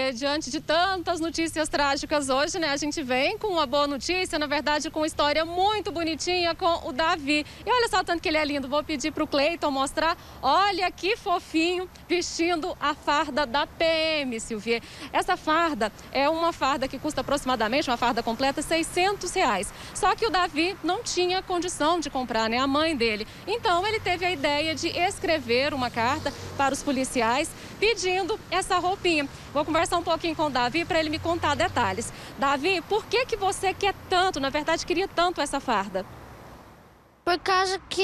diante de tantas notícias trágicas hoje, né? A gente vem com uma boa notícia, na verdade, com uma história muito bonitinha com o Davi. E olha só o tanto que ele é lindo. Vou pedir para o Cleiton mostrar. Olha que fofinho, vestindo a farda da PM, Silvia. Essa farda é uma farda que custa aproximadamente, uma farda completa, R$600. Só que o Davi não tinha condição de comprar, né? A mãe dele. Então, ele teve a ideia de escrever uma carta para os policiais pedindo essa roupinha. Vou conversar um pouquinho com o Davi para ele me contar detalhes. Davi, por que você quer tanto, na verdade, queria tanto essa farda? Por causa que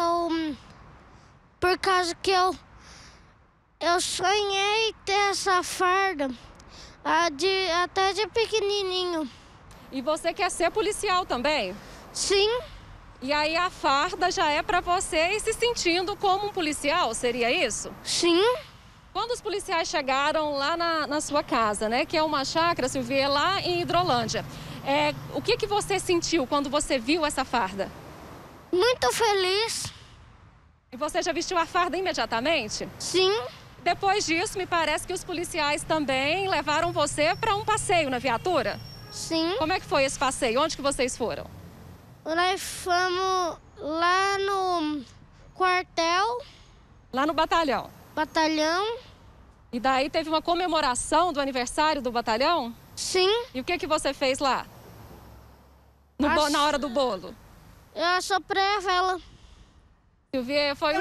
eu sonhei ter essa farda até de pequenininho. E você quer ser policial também? Sim. E aí a farda já é para você ir se sentindo como um policial, seria isso? Sim. Quando os policiais chegaram lá na sua casa, né, que é uma chácara, Silvia, lá em Hidrolândia, o que você sentiu quando você viu essa farda? Muito feliz. E você já vestiu a farda imediatamente? Sim. Depois disso, me parece que os policiais também levaram você para um passeio na viatura? Sim. Como é que foi esse passeio? Onde que vocês foram? Nós fomos lá no quartel. Lá no batalhão. Batalhão. E daí teve uma comemoração do aniversário do batalhão? Sim. E o que você fez lá? Na hora do bolo? Eu assoprei a vela. Silvia, foi um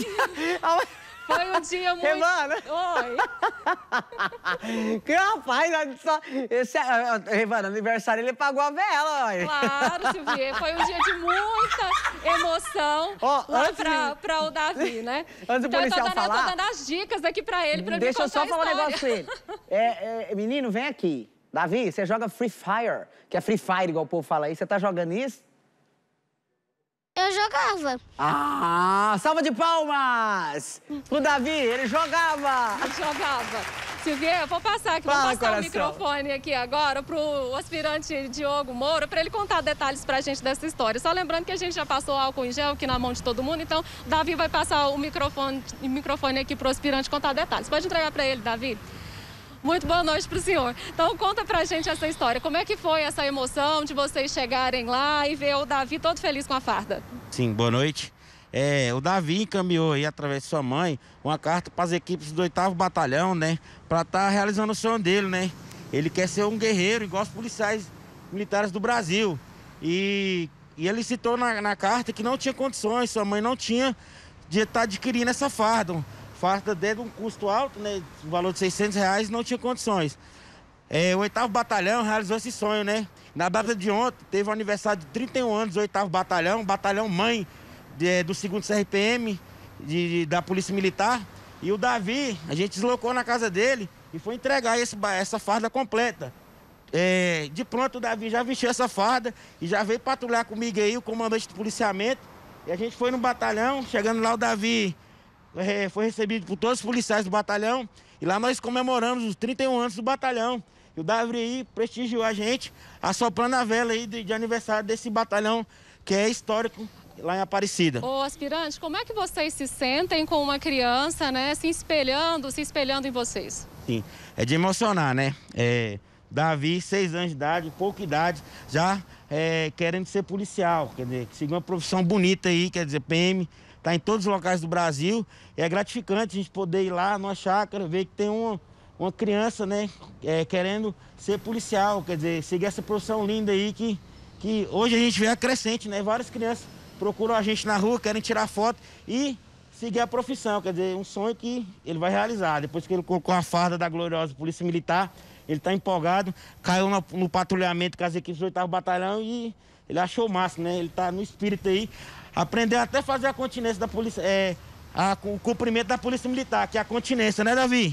dia muito... Revana! Oi! Que rapaz, Revana, aniversário ele pagou a vela, olha. Claro, Silvia, foi um dia de muita emoção lá pra o Davi, né? Antes do policial falar... Eu tô dando as dicas aqui pra ele, pra Deixa eu só falar um negócio pra ele. Menino, vem aqui. Davi, você joga Free Fire, que é Free Fire, igual o povo fala aí. Você tá jogando isso? Eu jogava. Salva de palmas! Pro Davi, ele jogava! Silvia, eu vou passar aqui, o microfone aqui agora pro aspirante Diogo Moura, para ele contar detalhes pra gente dessa história. Só lembrando que a gente já passou álcool em gel aqui na mão de todo mundo, então o Davi vai passar o microfone aqui pro aspirante contar detalhes. Pode entregar para ele, Davi? Muito boa noite pro senhor. Então conta pra gente essa história. Como é que foi essa emoção de vocês chegarem lá e ver o Davi todo feliz com a farda? Sim, boa noite. O Davi encaminhou aí, através de sua mãe, uma carta para as equipes do 8º Batalhão, né? Para estar realizando o sonho dele, né? Ele quer ser um guerreiro igual os policiais militares do Brasil. E ele citou na carta que não tinha condições, sua mãe não tinha de estar adquirindo essa farda. Farda dele um custo alto, né? O valor de R$600, não tinha condições. O 8º Batalhão realizou esse sonho, né? Na data de ontem, teve o aniversário de 31 anos do 8º Batalhão, batalhão mãe do 2º CRPM, da Polícia Militar. E o Davi, a gente deslocou na casa dele e foi entregar essa farda completa. De pronto, o Davi já vestiu essa farda e já veio patrulhar comigo aí, o comandante do policiamento. E a gente foi no batalhão, chegando lá o Davi foi recebido por todos os policiais do batalhão. E lá nós comemoramos os 31 anos do batalhão. E o Davi aí prestigiou a gente, assoprando a vela aí de aniversário desse batalhão, que é histórico lá em Aparecida. Ô, aspirante, como é que vocês se sentem com uma criança, né, se espelhando em vocês? Sim, é de emocionar, né? Davi, 6 anos de idade, pouca idade, já querendo ser policial, quer dizer, seguir uma profissão bonita aí, quer dizer, PM, tá em todos os locais do Brasil. É gratificante a gente poder ir lá numa chácara, ver que tem uma criança, né, querendo ser policial, quer dizer, seguir essa profissão linda aí que hoje a gente vê a crescente, né? Várias crianças procuram a gente na rua, querem tirar foto e seguir a profissão, quer dizer, um sonho que ele vai realizar. Depois que ele colocou a farda da gloriosa Polícia Militar, ele está empolgado, caiu no patrulhamento com as equipes do 8º Batalhão e ele achou o máximo, né? Ele está no espírito aí, aprendeu até a fazer a continência da polícia, o cumprimento da Polícia Militar, que é a continência, né, Davi?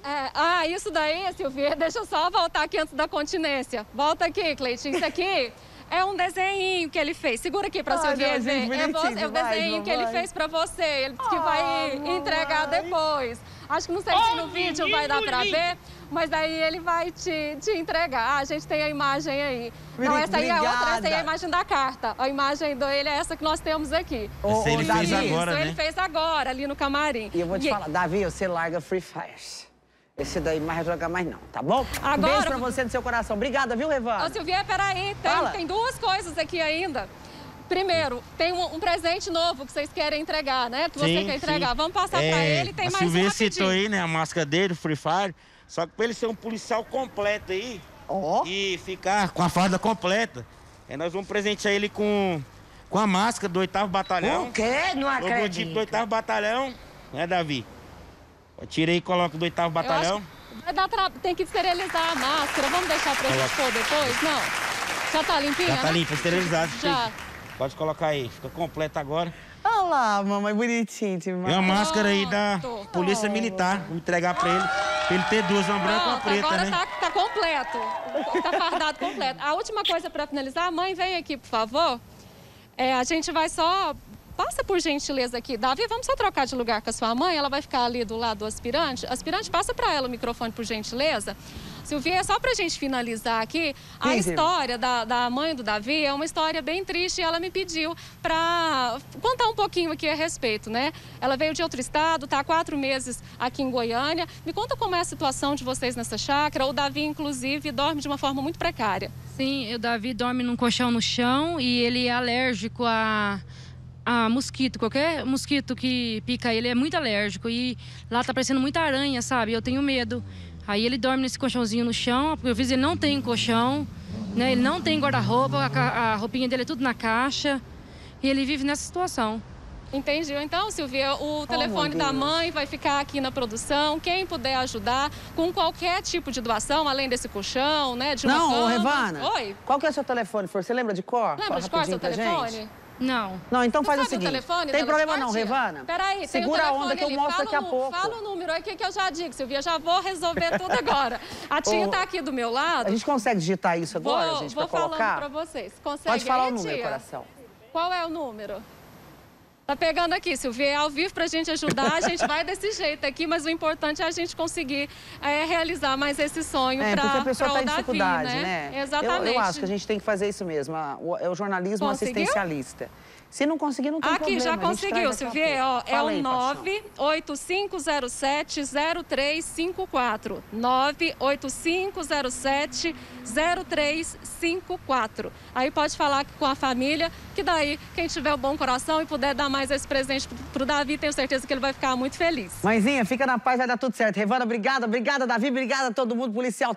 Isso daí, Silvia, deixa eu só voltar aqui antes da continência. Volta aqui, Cleitinho, isso aqui é um desenho que ele fez. Segura aqui pra Silvia ver. É o desenho que ele fez pra você. Ele disse que vai entregar depois. Acho que não sei se no vídeo vai dar pra ver, mas aí ele vai te entregar. A gente tem a imagem aí. Não, essa aí é outra, essa aí é a imagem da carta. A imagem dele é essa que nós temos aqui. Ele fez agora, né? Ele fez agora, ali no camarim. E eu vou te falar, Davi, você larga Free Fire. Esse daí não vai jogar mais não, tá bom? Agora... Beijo pra você no seu coração. Obrigada, viu, Revana? Ô, Silvia, peraí, tem duas coisas aqui ainda. Primeiro, tem um presente novo que vocês querem entregar, né? Que você quer entregar. Vamos passar pra ele, tem mais um rapidinho. A Silvia citou aí, né, a máscara dele, o Free Fire. Só que pra ele ser um policial completo aí e ficar com a farda completa, nós vamos presentear ele com a máscara do 8º Batalhão. O quê? Não acredito. Logotipo do 8º Batalhão, né, Davi? Tira aí e coloca do 8º Batalhão. Vai dar tem que esterilizar a máscara. Vamos deixar pra gente pôr depois? Não. Já tá limpinha, Já tá limpa, esterilizado. Já. Pode colocar aí, fica completa agora. Olha lá, mamãe, bonitinho demais. E uma máscara aí da Polícia Militar, vou entregar pra ele ter duas, uma branca e uma preta, agora né? tá completo, tá fardado completo. A última coisa pra finalizar, mãe, vem aqui, por favor. A gente vai só... Passa por gentileza aqui. Davi, vamos só trocar de lugar com a sua mãe? Ela vai ficar ali do lado do aspirante. Aspirante, passa pra ela o microfone, por gentileza. Silvia, só pra gente finalizar aqui, a história da mãe do Davi é uma história bem triste e ela me pediu pra contar um pouquinho aqui a respeito, né? Ela veio de outro estado, tá há 4 meses aqui em Goiânia. Me conta como é a situação de vocês nessa chácara. O Davi, inclusive, dorme de uma forma muito precária. Sim, o Davi dorme num colchão no chão e ele é alérgico a mosquito. Qualquer mosquito que pica ele é muito alérgico e lá tá parecendo muita aranha, sabe? Eu tenho medo. Aí ele dorme nesse colchãozinho no chão, porque eu fiz, ele não tem colchão, né? Ele não tem guarda-roupa, a roupinha dele é tudo na caixa e ele vive nessa situação. Entendi. Então, Silvia, o telefone da mãe vai ficar aqui na produção. Quem puder ajudar com qualquer tipo de doação, além desse colchão, né? De uma cama. Revana. Oi? Qual que é o seu telefone, Você lembra de cor? Lembra de cor seu telefone? Não. Não, então faz o sabe seguinte. Telefone tem problema dela, não, Revana. Peraí, segura a onda que eu mostro daqui a pouco. Fala o número aqui que eu já digo, Silvia. Já vou resolver tudo agora. A tia tá aqui do meu lado. A gente consegue digitar isso agora, gente, pra colocar? Vou falando pra vocês. Consegue? Pode falar aí, o número, tia? coração. Qual é o número? Tá pegando aqui, Silvia, é ao vivo pra gente ajudar, a gente vai desse jeito aqui, mas o importante é a gente conseguir realizar mais esse sonho pra porque a pessoa tá em Davi, dificuldade, né? Exatamente. Eu acho que a gente tem que fazer isso mesmo, é o jornalismo assistencialista. Se não conseguir, não tem problema. Aqui, já conseguiu, Silvia, ó, é o 98507-0354. 98507-0354. Aí pode falar com a família, que daí, quem tiver o bom coração e puder dar mais esse presente pro Davi, tenho certeza que ele vai ficar muito feliz. Mãezinha, fica na paz, vai dar tudo certo. Revana, obrigada, Davi, obrigada a todo mundo, policial.